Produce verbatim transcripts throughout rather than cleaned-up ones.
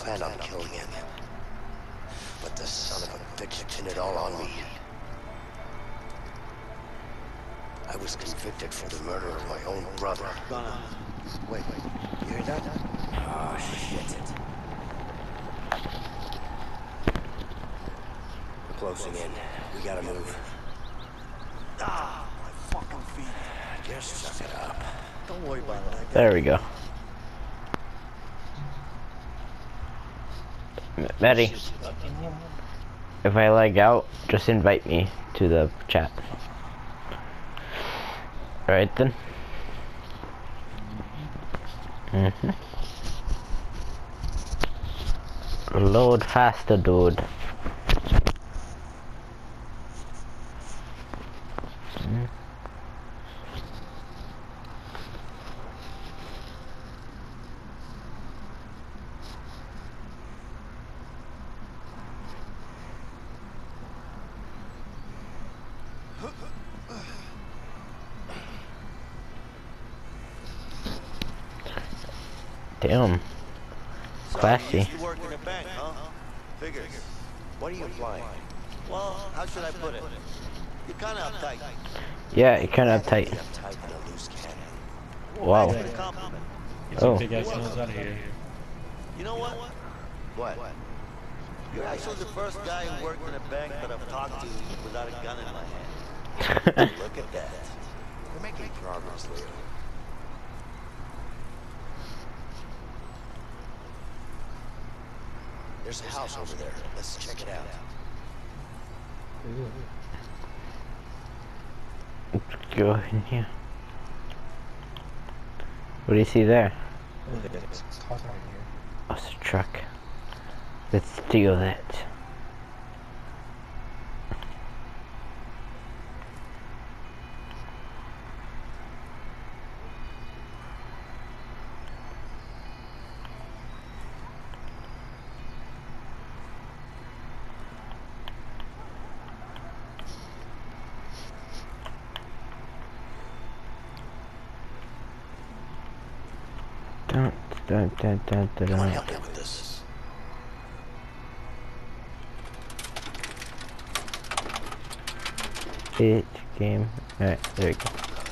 planned on killing him. But the son of a bitch pinned it all on me. I was convicted for the murder of my own brother. Wait, wait, you hear that? Oh, shit. We're closing in. We gotta move. Ah, my fucking feet. Just suck it up. Don't worry about it. There we go. Maddie, if I lag out, just invite me to the chat. Alright then. Mm-hmm. Load faster, dude. Mm. Damn. Classy. You work in a bank, huh? Figures. What are you implying? Well, how should I put it? You're kind of uptight. Yeah, you're kind of uptight. Wow. Get Oh. some big ass nose out of here. You know what? What? You're actually the first guy who worked in a bank that I've talked to without a gun in my hand. Look at that. We're making progress, Leo. There's a house over there. Let's check it out. Let's go in here. What do you see there? Oh, it's a truck. Let's steal that. Dun, dun, dun, dun, dun, Come on, dun. help me with this. Bitch game. Alright, there we go.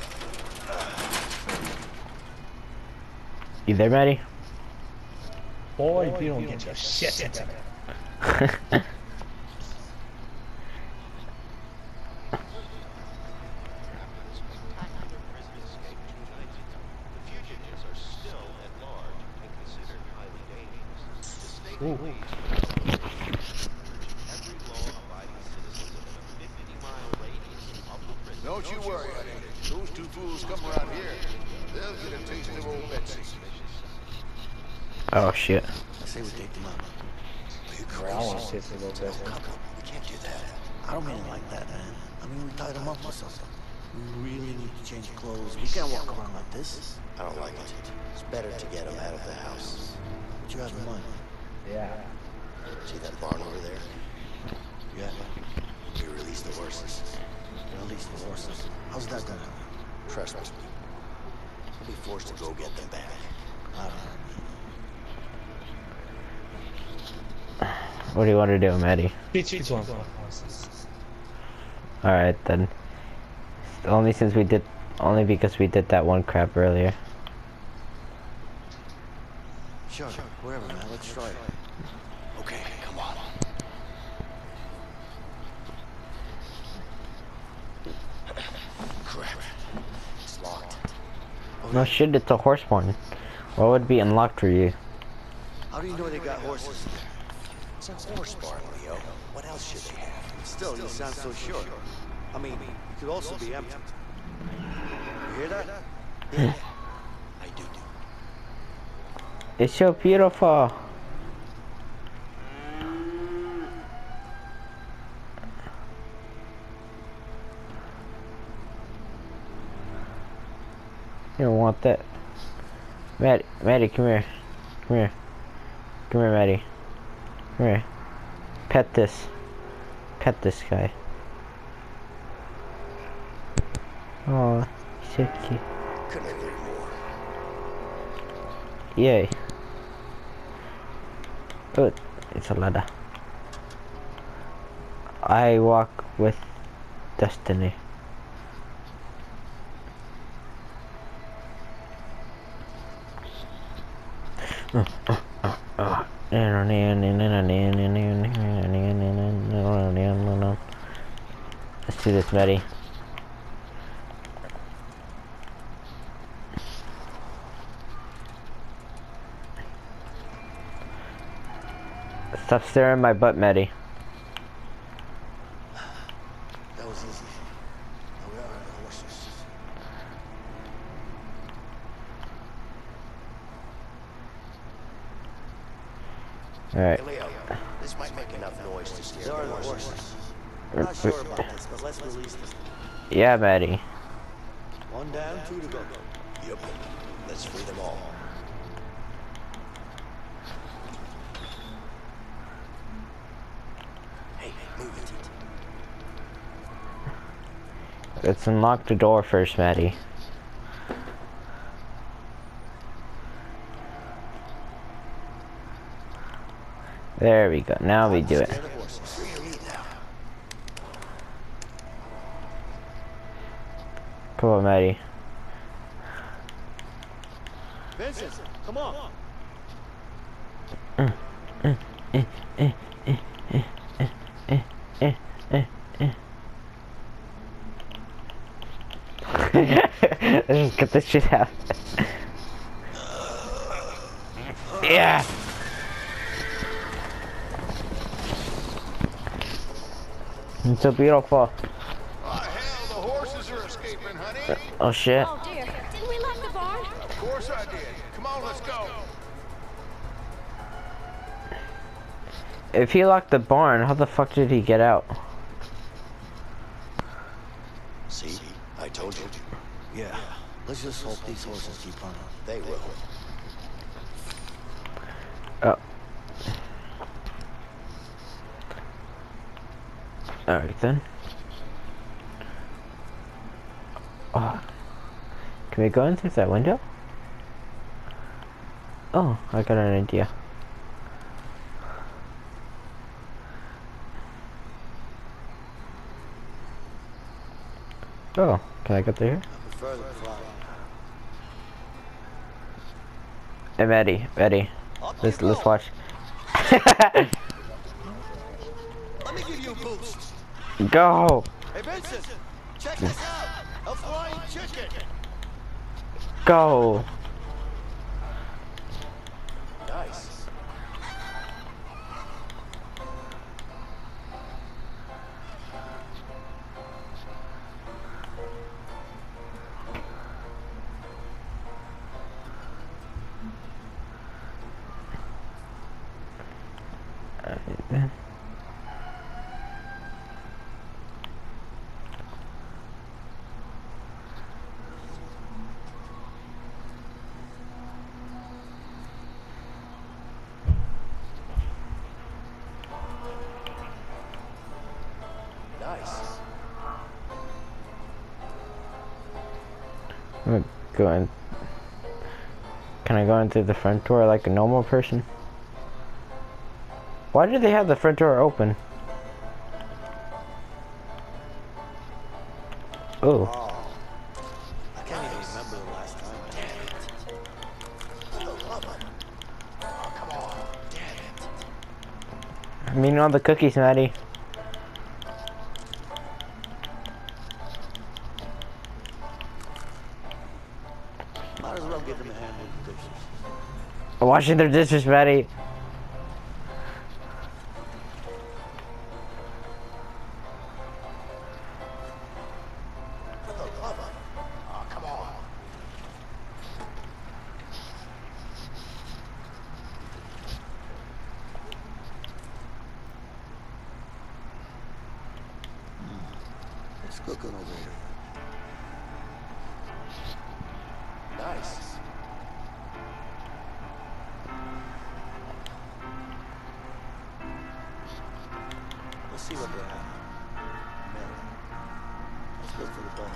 You there, Maddie? Boy, if you don't get your shit into it. Ooh. Don't you worry, honey. Those two fools come around here, they'll get a taste of old Betsy. Oh shit. I say we take them out. Are you crazy? I want to taste a little bit. No, come on. We can't do that. I don't mean it like that, man. I mean, we tied them up or something. We really need to change clothes. We can't walk around like this. I don't like it. It's better to get them out of the house. What you have in mind? Yeah. See that barn over there? Yeah. We release the horses. Release the horses? How's that gonna happen? Trust me. We'll be forced to go get them back. I don't know. What do you want to do, Maddie? Bitch, it's one horses. Alright then. Only since we did, only because we did that one crap earlier. Sure, wherever, man. Let's try it. Okay, come on. Crap. It's locked. No shit, it's a horse barn. What would be unlocked for you? How do you know they got horses there? It's a horse barn, Leo. What else should they have? Still, you sound so sure. I mean, it could also be empty. You hear that? Yeah, I do. It's so beautiful. You don't want that. Maddie, Maddie, come here. Come here. Come here, Maddie. Come here. Pet this. Pet this guy. Oh, so cute. Couldn't agree more. Yay. Oh, it's a ladder. I walk with destiny. Uh, uh, uh, uh. Let's do this, Maddie. Stop staring at my butt, Maddie. That was easy. Now we are on the horses. Alright. Hey, Leo, this might make enough noise to scare There are the the horses. horses. I'm not sure about this, but let's release them. Yeah, Maddie. One down, two to go. Yep. Let's free them all. Hey, move it. Let's unlock the door first, Maddie. There we go. Now we do it. Scare the horses. Free your lead now. Come on, Maddie. Vincent, come on. Let's just get this shit out. Yeah. It's so beautiful. Oh, hell, the horses are escaping, honey. Oh shit. Oh dear, didn't we lock the barn? Of course I did. Come on, let's go. If he locked the barn, how the fuck did he get out? See? I told you. Yeah. Let's just hope these horses keep running. They will. Oh. Alright then. Oh. Can we go in through that window? Oh, I got an idea. Oh, can I get there? I prefer the fly. Hey, Maddie, Maddie. Up Let's you let's go. watch. Let me give you a boost. Go, Hey, Vincent, check this out. A flying chicken. go. Nice. Alright then. Nice. I'm gonna go in. Can I go in through the front door like a normal person? Why do they have the front door open? Oh, Oh. I can't even remember the last time I had it. For the love of it. Oh, come on. Damn it. I'm eating all the cookies, Maddie. Might as well give them a hand with the dishes. Washing their dishes, Maddie. For the love of it. Oh, come on. It's cooking over here. Nice. Let's see what they have. Mary. Let's go for the bone.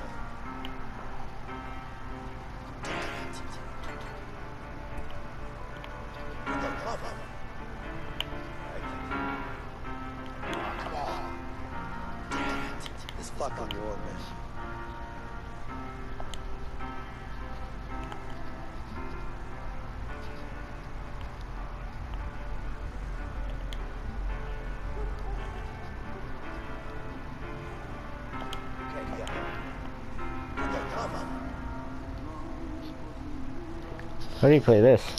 For the love of it. fucking war, man. Okay, yeah. Put the glove on. How do you play this?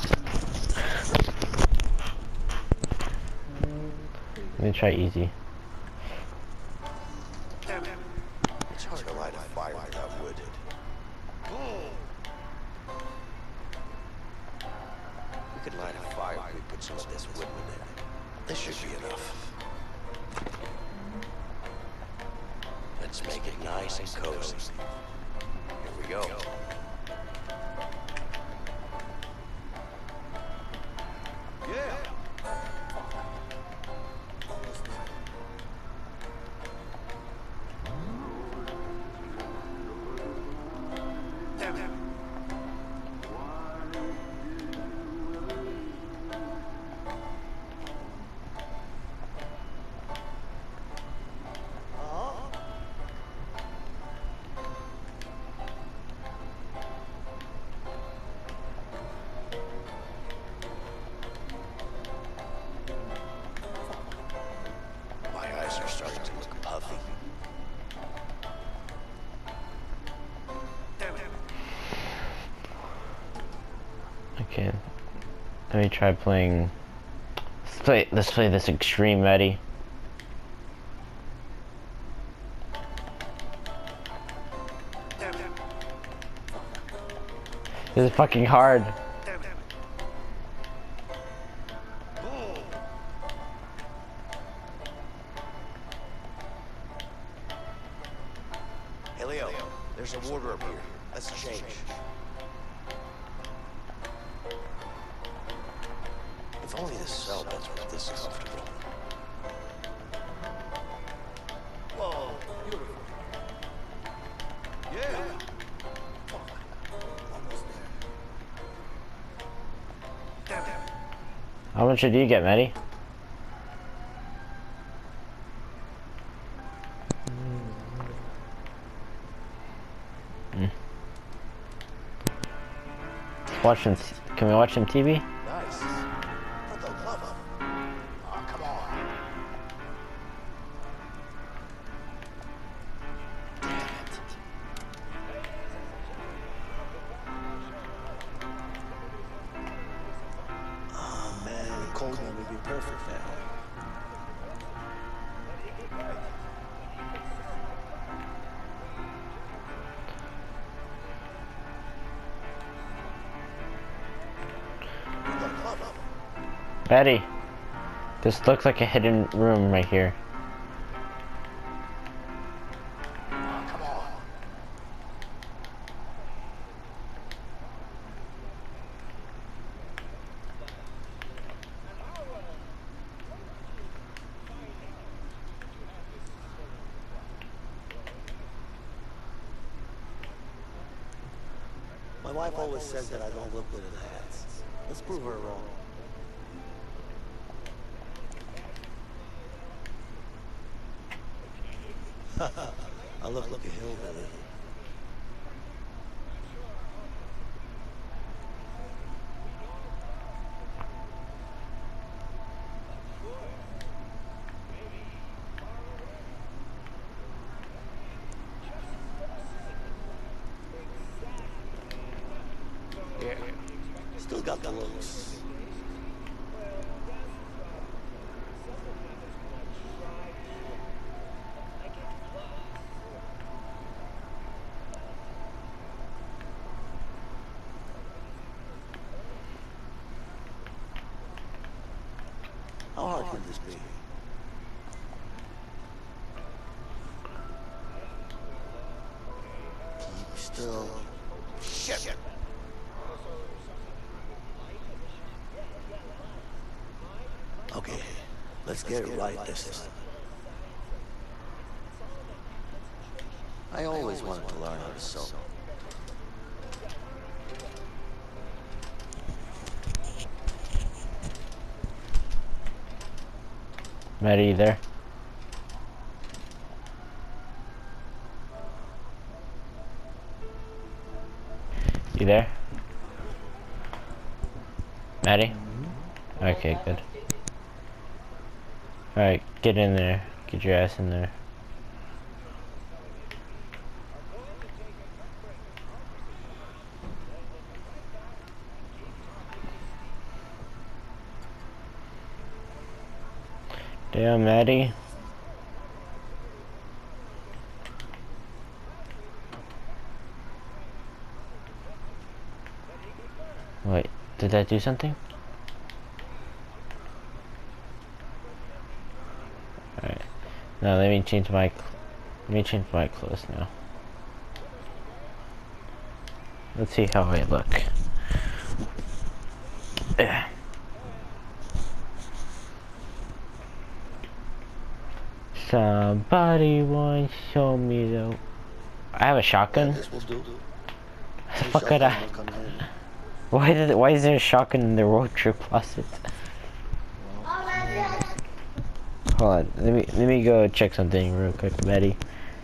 Let me try easy. It's hard to light a fire without wood. We could light a fire if we put some of this wood in it. This should be enough. Let's make it nice and cozy. Here we go. Yeah. My eyes are starting to look puffy. Okay. Let me try playing. Let's play. Let's play this extreme, Eddie. This is fucking hard. Hey Leo, there's a warder up here. Let's change. If only the cell beds were this comfortable. Whoa, beautiful. Yeah. Almost there. How much did you get, Maddie? Mm. Watch some. Can we watch some T V? Nice. For the love of... Oh, come on. Damn it. Oh, man, the cold one would be perfect now. For the love of... Betty, this looks like a hidden room right here. Oh, come on. My wife always says that I don't look good in hats. Let's prove her wrong. I look like a hillbilly. Yeah. Still got the looks. How hard can this be? Keep still. Shit! Okay, let's get it right this time. I always wanted to learn how to sew. Maddie, you there? Maddie? Okay, good. Alright, get in there. Get your ass in there. Damn, Maddie. Wait, did that do something? Alright. Now let me change my let me change my clothes now. Let's see how I look. Ugh. Somebody once show me the I have a shotgun? This will do. Fuck could I? Why did why is there a shotgun in the road trip closet? Hold on, let me let me go check something real quick, Maddie.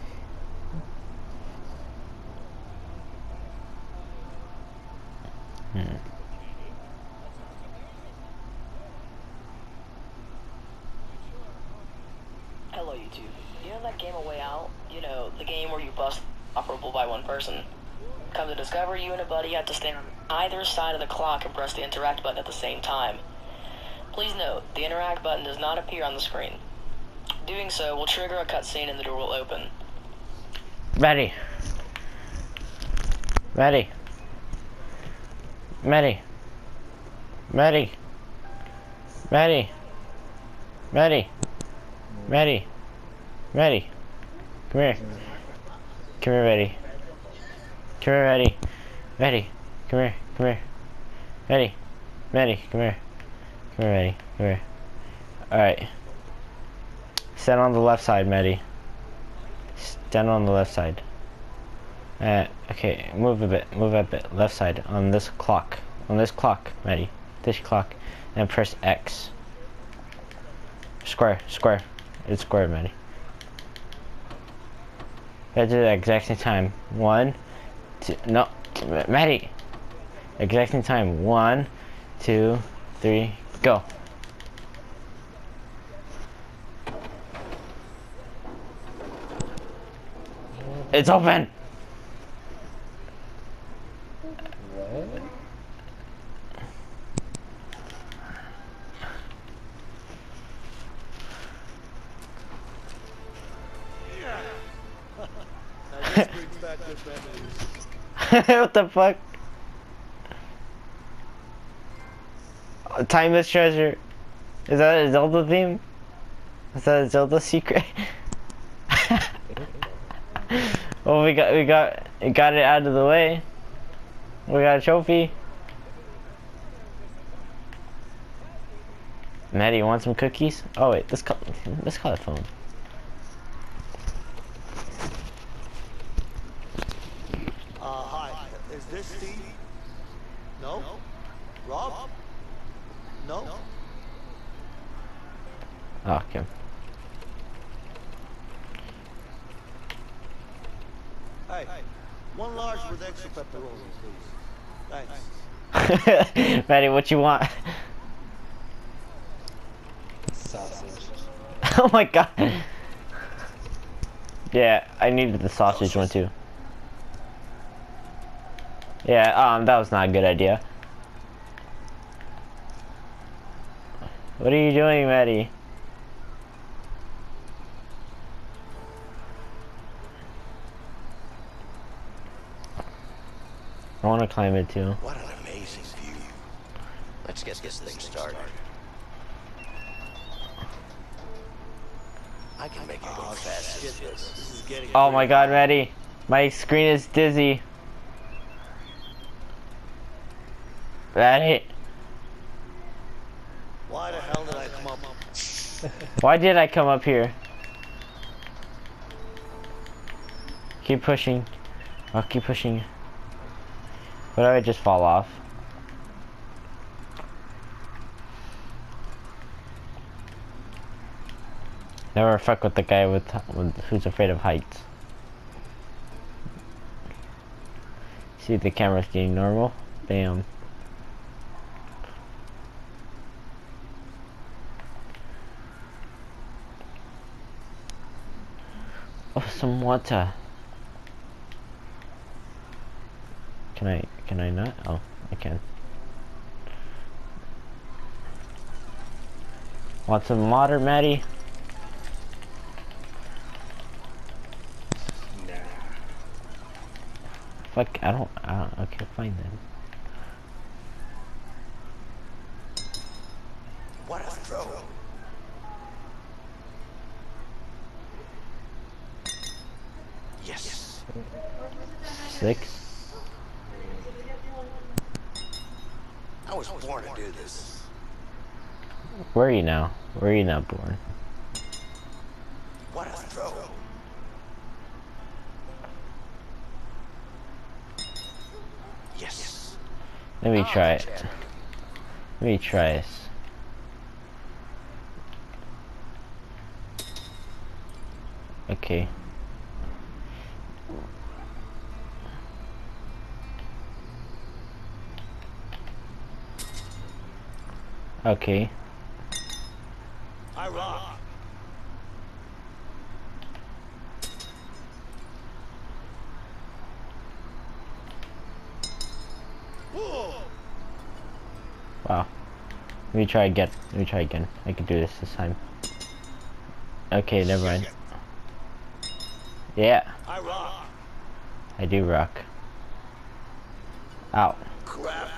Hmm. Hello YouTube. You know that game A Way Out? You know, the game where you bust operable by one person. Come to discover, you and a buddy have to stand on either side of the clock and press the interact button at the same time. Please note, the interact button does not appear on the screen. Doing so will trigger a cutscene and the door will open. Maddie. Maddie. Maddie. Maddie. Maddie. Maddie. Maddie. Maddie. Come here. Come here, Maddie. Come here, Maddie. Maddie. Come here. Come here. Maddie. Maddie. Come here. Come here, Maddie. Come here. Alright. Stand on the left side, Maddie. Stand on the left side. Uh, okay, move a bit. Move a bit. Left side. On this clock. On this clock, Maddie. This clock. And press X. Square. Square. It's square, Maddie. That's at the exact same time. One, two, no, Maddie. Exact same time. One, two, three, go. It's open. What? This brings back good memories. What the fuck? Uh, Timeless treasure. Is that a Zelda theme? Is that a Zelda secret? Well, we got we got we got it out of the way. We got a trophy. Maddie, you want some cookies? Oh wait, let's call let's call the phone. Uh, hi. Is this Steve? No? Rob? No? Oh, okay. Hey, one large with extra pepperoni, please. Thanks. Maddie, what you want? Sausage. Oh my god. Yeah, I needed the sausage one too. Yeah, um, that was not a good idea. What are you doing, Maddie? I want to climb it too. What an amazing view. Let's get this thing started. I can make it go fast as this. This is getting Oh my god, Maddie. My screen is dizzy. Maddie. Why the hell did I come up? Why did I come up here? Keep pushing. I'll keep pushing. What if I just fall off? Never fuck with the guy with, with who's afraid of heights. See, the camera's getting normal. Bam. Oh, some water. Can I, can I not? Oh, I can. Want some water, Maddie? Nah. Fuck, I don't, I don't, okay, fine then. What a throw. Yes. Six? I was born to do this. Where are you now? Where are you now born? What a throw. Yes. Let me try it. Let me try this. Okay. Okay. I rock. Whoa. Wow. Let me try again. Let me try again. I can do this this time. Okay, never mind. Yeah, I rock. I do rock. Ow. Crap.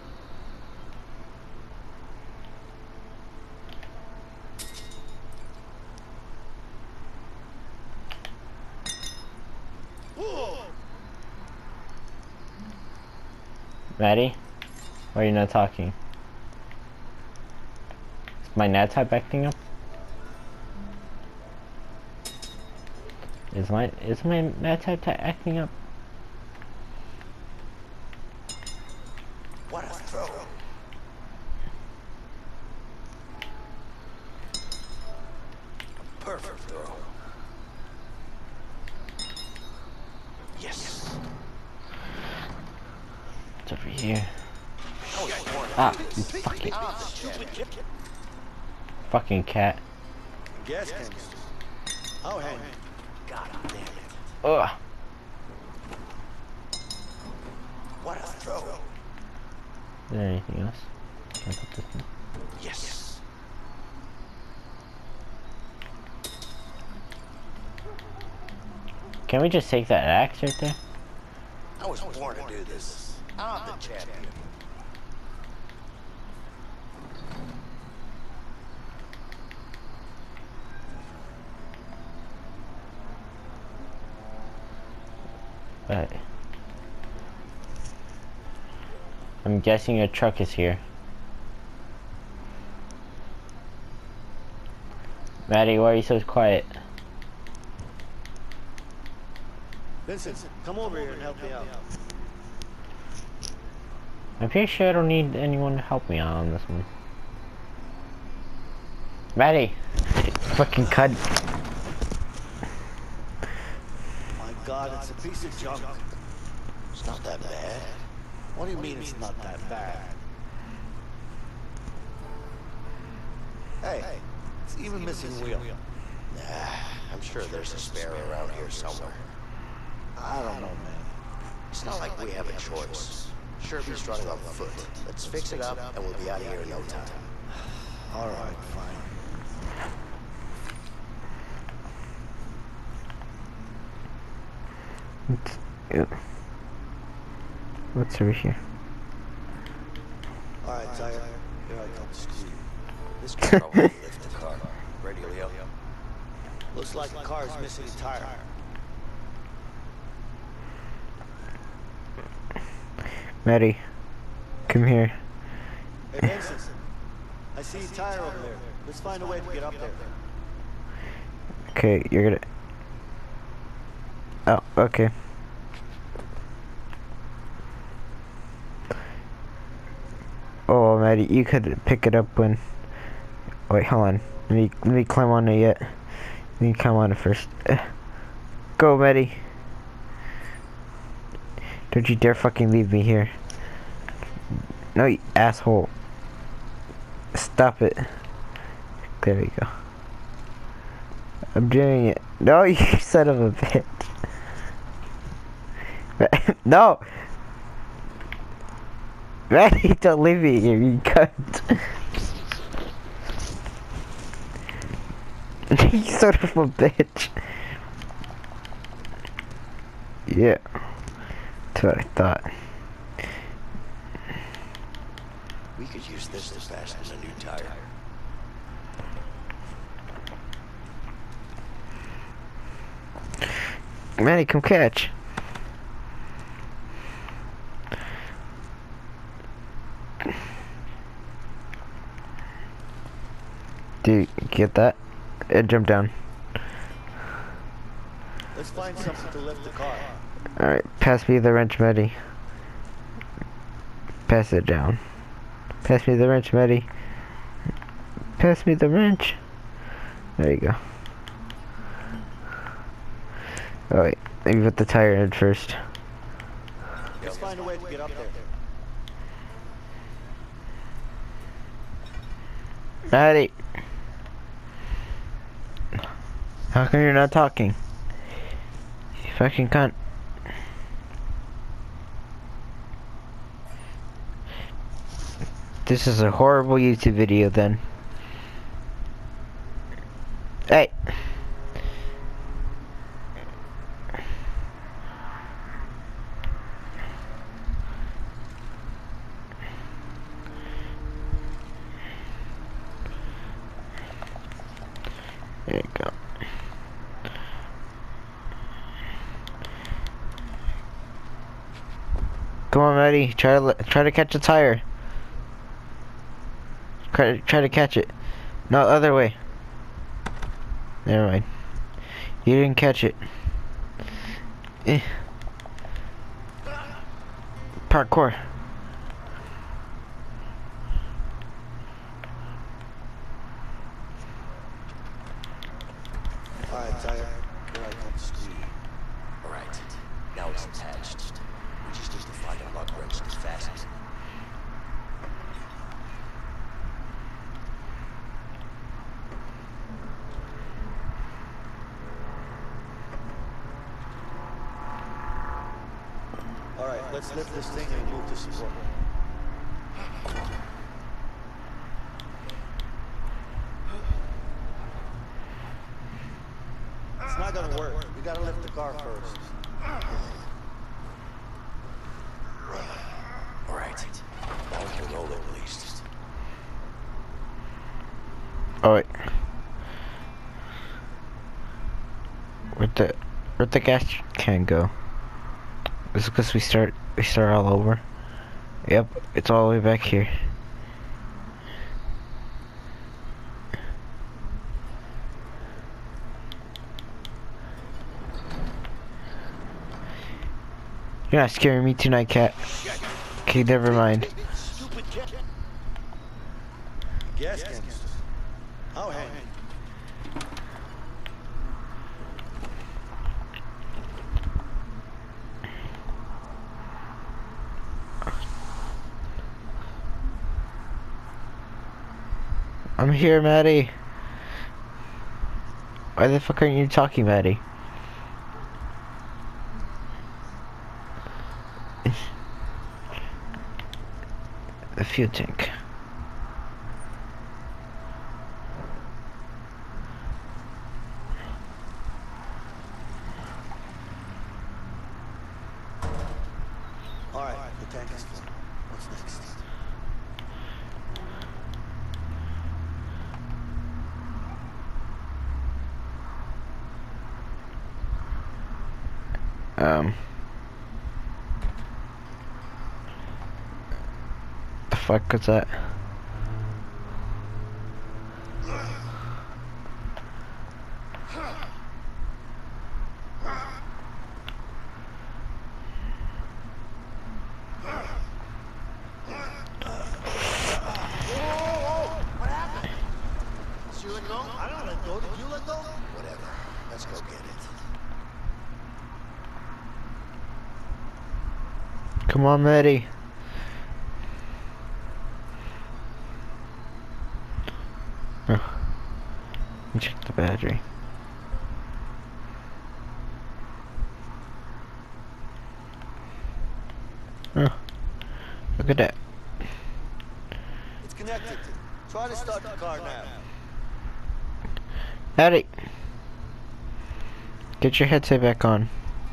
Whoa. Maddie? Why are you not talking? Is my nat type acting up? Is my is my nat type acting up? What a throw. Perfect throw. Yes. It's over here. I was born to Ah, do you this. fucking I'm the champion. fucking cat. Gas canister. Oh, hang. God damn it. Ugh. What a throw. Is there anything else? Can I put this in? Yes. Can we just take that axe right there? I was born to do this. I'm the champion. Right. I'm guessing a truck is here. Maddie, why are you so quiet? Vincent, come over here and help me out. I'm pretty sure I don't need anyone to help me out on this one. Maddie! Fucking cut. My God, it's a piece of junk. It's not that bad. What do you mean it's not that bad? Hey, it's even missing a wheel. Nah, I'm sure there's a spare around here somewhere. I don't know, man. It's not like we have a choice. Sherby's running on foot. Let's fix it up and we'll be out of here in no time. All right, fine. Ew. What's over here? All right, Tiger. Here I come. Screw you. This could probably lift the car. Ready, Leo? Looks like the car is missing a tire. Maddie, come here. Hey, Vincent. I see a tire over there. Let's find a way to get up there. Okay, you're gonna... Oh, okay. Oh, Maddie, you could pick it up when... Wait, hold on. Let me, let me climb on it yet. Let me climb on it first. Go, Maddie. Don't you dare fucking leave me here. No, you asshole. Stop it. There we go. I'm doing it. No, you son of a bitch. No! Maddie, don't leave me here, you cunt. You son of a bitch. Yeah. That's what I thought. We could use this to fasten a new tire. Maddie, come catch. Dude, get that? And jump down. Let's find something to lift the car. Alright, pass me the wrench, Maddie. Pass it down. Pass me the wrench, Maddie. Pass me the wrench. There you go. Oh wait, let me put the tire in first. Let's find a way to get up there. Maddie! How come you're not talking? You fucking cunt. This is a horrible YouTube video then. Hey! There you go. Come on, Maddie. Try to try to catch a tire. Try try to catch it. No, other way. Never mind. You didn't catch it. Eh. Parkour. Alright, tire. Here I come, speed. Alright, now it's attached. We just need to find a lug wrench to fasten it. Alright, let's lift this thing and move the support. It's not gonna work. We gotta lift the car first. Alright, now we can roll it at least. Oh wait. Where'd the where'd the gas can go? Is it because we start we start all over? Yep, it's all the way back here. You're not scaring me tonight, cat. Okay, never mind. Stupid cat. Gas canister. How handy. I'm here, Maddie. Why the fuck aren't you talking, Maddie? The fuel tank. Alright, the tank is full. What's next? Um. The fuck was that? Did you let go? I don't let go. Did you let go? Whatever, let's go get it. Come on, Maddie. Oh. Let me check the battery. Look at that. It's connected. Try to start the car now. Eddie, get your headset back on.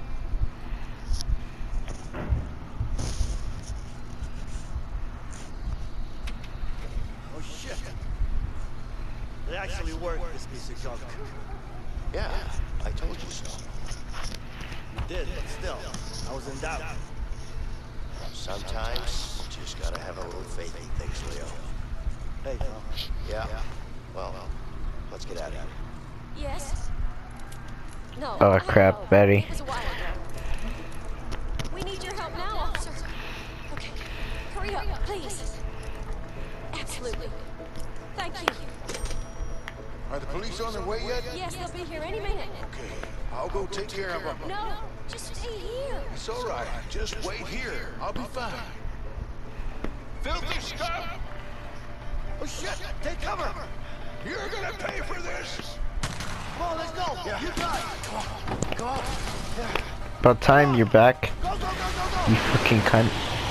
Oh shit. It actually worked, this piece of junk. Yeah, I told you so. You did, but still, I was in doubt. Sometimes, you just gotta have a little faith in things, Leo. Hey, pal. Yeah? Well, let's get out of here. Yes? No. Oh I crap, know. Betty. It was a while ago. We need your help now, officer. Okay. Hurry up, please. Absolutely. Thank you. Are the police on their way yet? Yes, they'll be here any minute. Okay, I'll go take care of them. No, just stay here. It's all right. Just wait here. I'll be fine. Filthy scum! Oh shit! Take cover! You're gonna pay for this! Come on, let's go! Yeah. You got it! Come on, come on! Yeah. About time you're back. Go, go, go, go, go! You fucking cunt.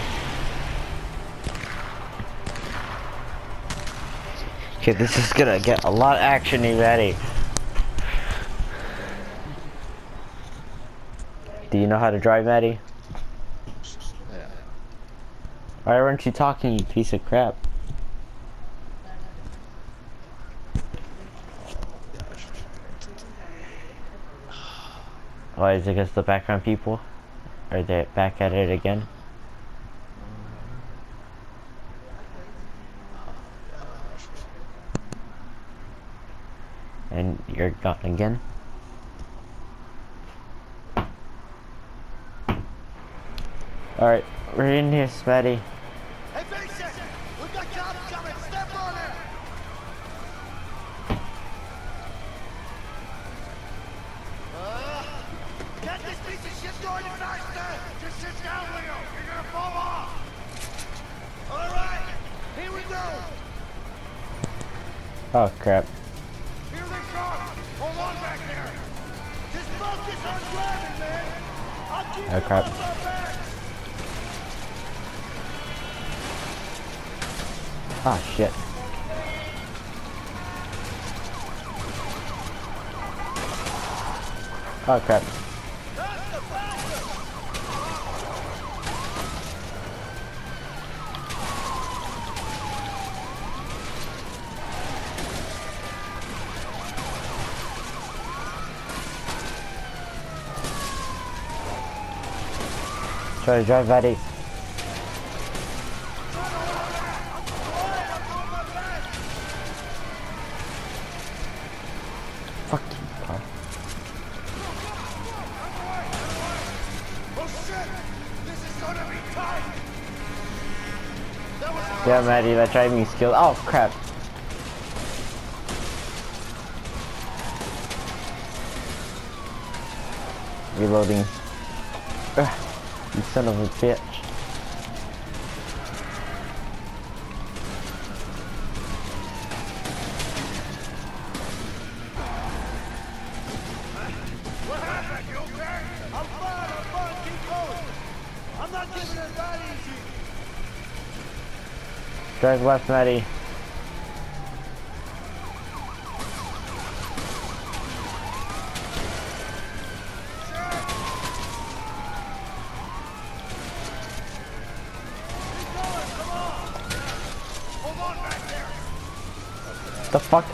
Okay, this is gonna get a lot actiony, Betty. Do you know how to drive, Maddie? Yeah. Why weren't you talking, you piece of crap? Why is it against the background people? Are they back at it again? And you're gone again? Alright, we're in here, Smitty. Hey, face it! We got cops coming! Step on it! Uh, get this piece of shit going faster! Just sit down, Leo! You're gonna fall off! Alright! Here we go! Oh crap. Here they come! Hold on back there! Just focus on driving, man! I'll keep Oh you crap. off our backs! Ah shit. Oh crap. Try to drive, Betty. Fuck you, car. Oh shit! This is gonna be tight! That was Yeah, Maddie, that driving skill. Oh crap. Reloading. Ugh, you son of a bitch. What happened? You okay? I'm fine, I'm fine, keep going! I'm not giving it that easy! Drive left, Maddie. The fuck?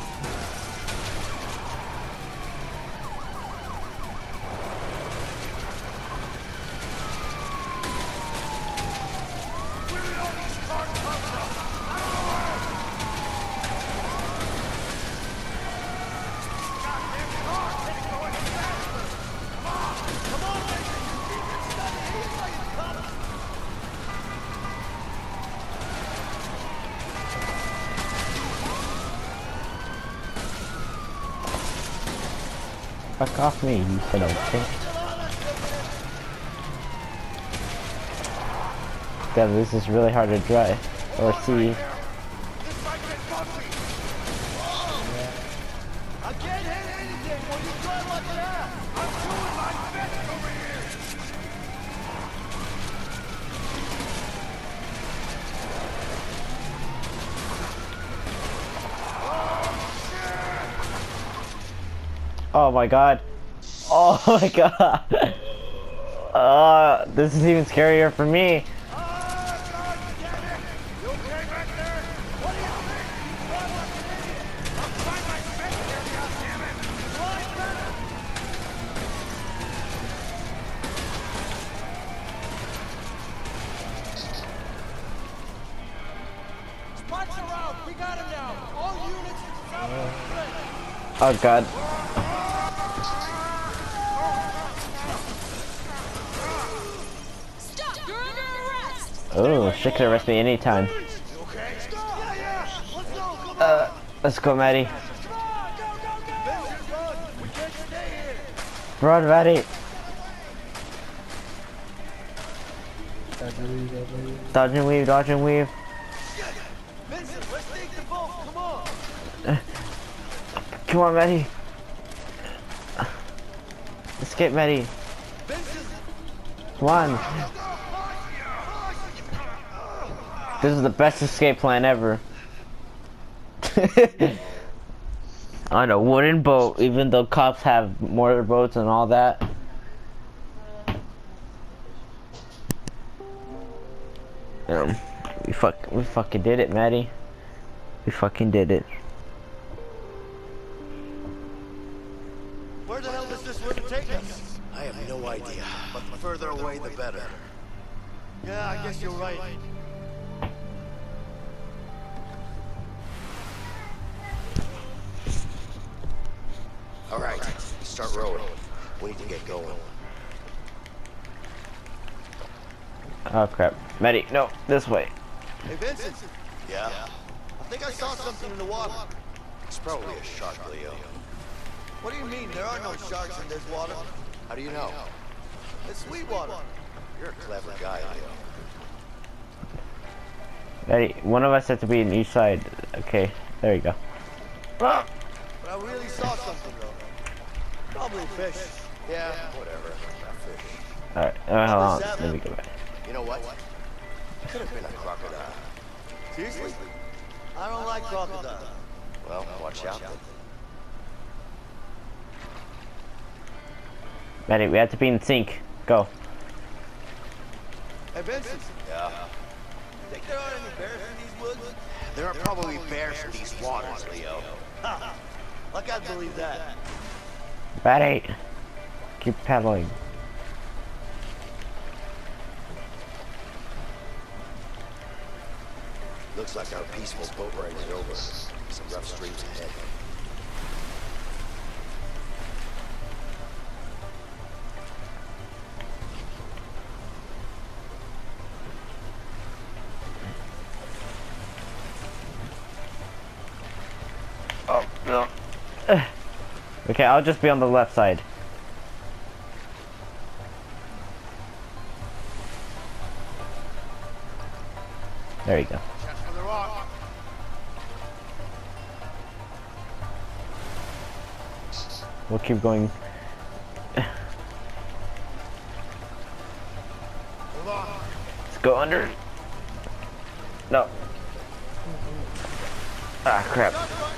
Fuck off me, you son of a bitch. Damn, this is really hard to drive or see. This might get bumpy! I can't hit anything when you drive like that! I'm doing my best over here! Oh my god. Oh my god. Uh, this is even scarier for me. Oh god. Stop! You're under arrest! Oh, she could arrest me anytime. Uh, let's go, Maddie. Run, Maddie. Dodge and weave, dodge and weave. Vincent, let's take the boat. Come on. Come on, Maddie. Escape, Maddie. Come on. This is the best escape plan ever. On a wooden boat, even though cops have mortar boats and all that. Um, we fuck, we fucking did it, Maddie. We fucking did it. Where the hell does this route take us? I have no idea, but the further away, the better. Yeah, I guess you're right. All right, start rowing. We need to get going. Oh crap. Maddie, no, this way. Hey, Vincent. Yeah? I think I saw something in the water. It's probably a shark, Leo. What do you mean? There are no sharks in this water. How do you know? It's sweet water. You're a clever guy, Leo. Maddie, one of us has to be on each side. Okay, there you go. But I really saw something, though. Probably fish. Yeah, whatever. Not fish. Alright, uh, hold on. Let me go back. You know what? Could have been a crocodile. Seriously? I don't like crocodiles. Well, watch out then. Maddie, we have to be in sync. Go. Hey, Vincent. Yeah. Think there are any bears in these woods? There are probably bears in these waters, Leo. Ha! I can't believe that. Maddie, keep paddling. Looks like our peaceful boat ride is over. Some rough streams ahead. Oh, no. Okay, I'll just be on the left side. There you go. We'll keep going. Let's go under. No. Ah, crap.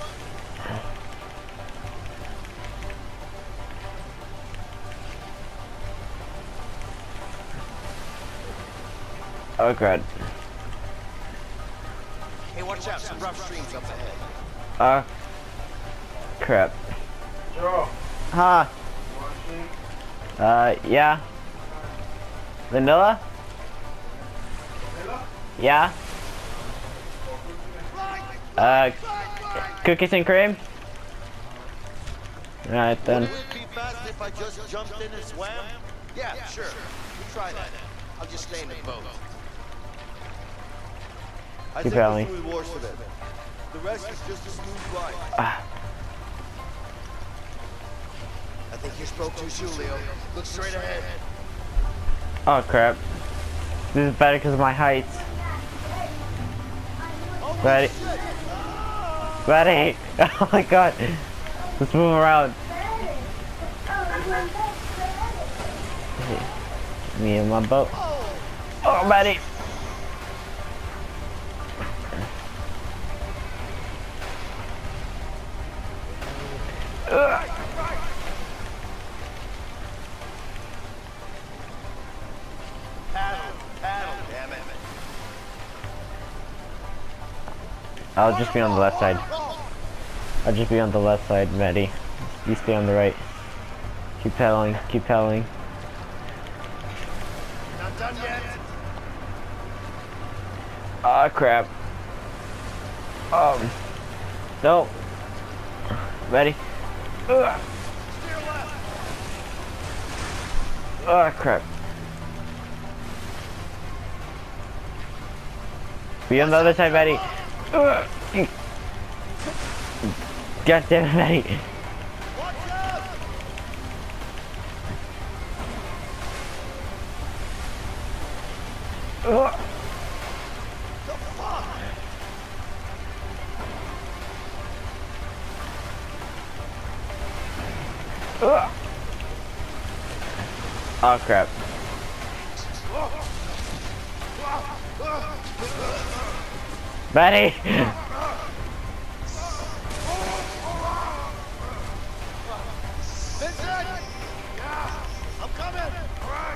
Oh, God. Hey, watch out, some rough streams up ahead. Ah. Crap. Huh? Uh, yeah. Vanilla? Yeah. Uh, cookies and cream? Alright then. Wouldn't it be fast if I just jumped in and swam? Yeah, sure. You try that. I'll just stay in the boat. I Keep think paddling. the fluid worse of it. The rest is just a smooth ride. Ah. I think you spoke too soon, Leo. Look straight ahead. Oh crap. This is better because of my height. Ready? Ready? Oh my god. Let's move around. Me and my boat. Oh, buddy. Ugh. I'll just be on the left side. I'll just be on the left side, Maddie. You stay on the right. Keep pedaling, keep pedaling. Not done yet. Ah, crap. Um. No. Ready? Ugh. Ah, crap. Be on the other side, Maddie. Ugh. God damn it, Maddie. Ugh. Ugh. Oh crap. Maddie! Vincent! Yeah, I'm coming! Alright!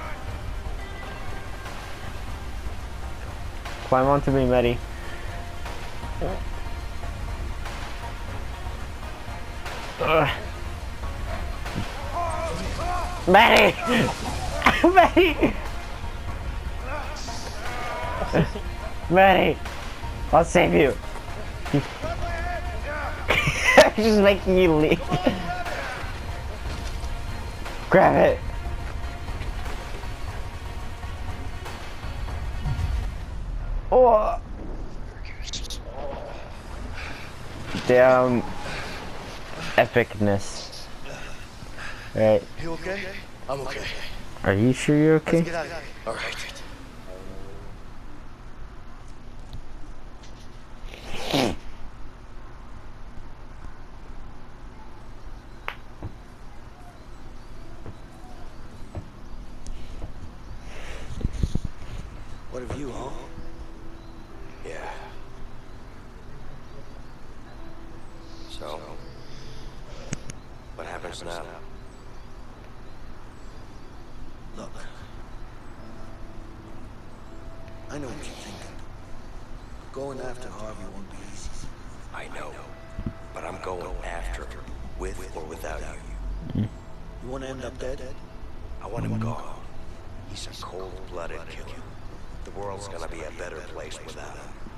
Climb onto me, Maddie. Ugh. Maddie! Maddie! Maddie! I'll save you! I'm just making you leave. Grab it! Oh! Damn epicness. Right. You okay? I'm okay. Are you sure you're okay? Get out of here. All right. What have you, huh? Yeah. So, what happens now? Look. I know what you're thinking. Going after Harvey won't be easy. I know, but I'm going after him, with or without you. You want to end up dead? I want him gone. He's a cold-blooded killer. The world's gonna be a better place without him.